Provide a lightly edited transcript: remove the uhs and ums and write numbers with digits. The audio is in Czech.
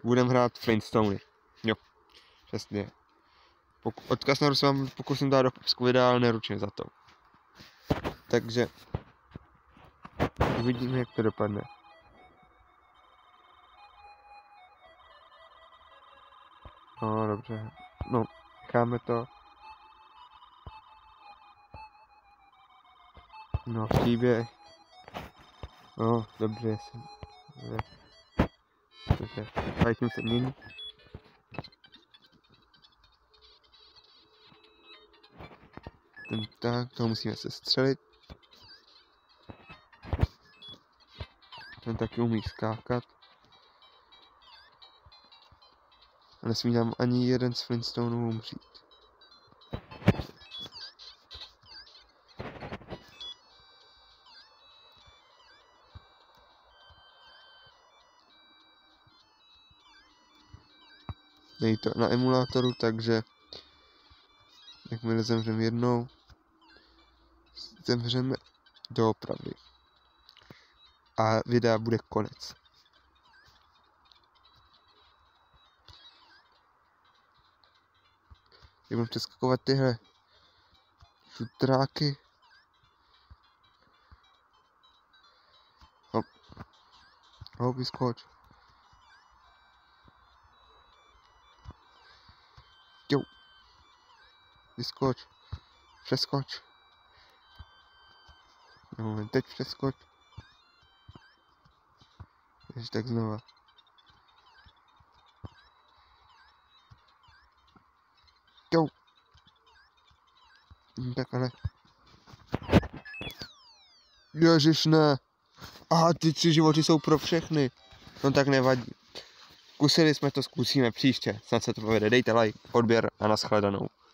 budeme hrát Flintstony. Jo, přesně. Odkaz na se vám pokusím dát do popisku videa, ale neručně za to. Takže uvidíme, jak to dopadne. No, dobře. No, necháme to. No, příběh. No, dobře. Dobře. Fajtím se mění. Tak, toho musíme se střelit. Ten taky umí skákat. A nesmí nám ani jeden z Flintstonů umřít. Není to na emulátoru, takže jakmile zemřeme jednou, zemřeme doopravdy. A videa bude konec. Budeme přeskakovat tyhle šutráky. Hop. Hop, vyskoč. Jo. Vyskoč. Přeskoč. No, teď přeskoč. Ještě tak znova. Jo. Tak ale. Ježiš, ne. Aha, ty 3 životy jsou pro všechny. No tak nevadí. Zkusili jsme to, zkusíme příště. Snad se to povede. Dejte like, odběr a nashledanou.